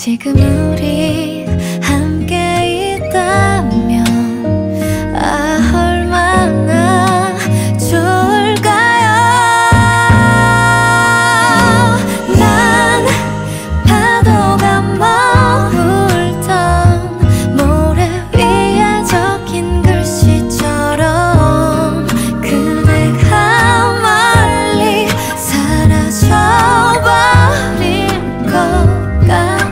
지금 우리 함께 있다면 얼마나 좋을까요? 난 파도가 머물던 모래 위에 적힌 글씨처럼 그대가 멀리 사라져버릴 것 같아.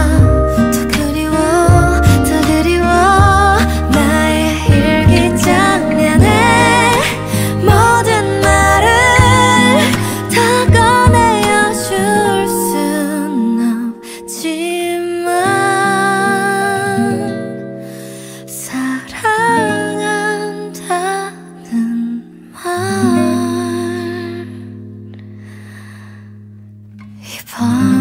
더 그리워 나의 일기장면에 모든 말을 다 꺼내어 줄 순 없지만 사랑한다는 말 이번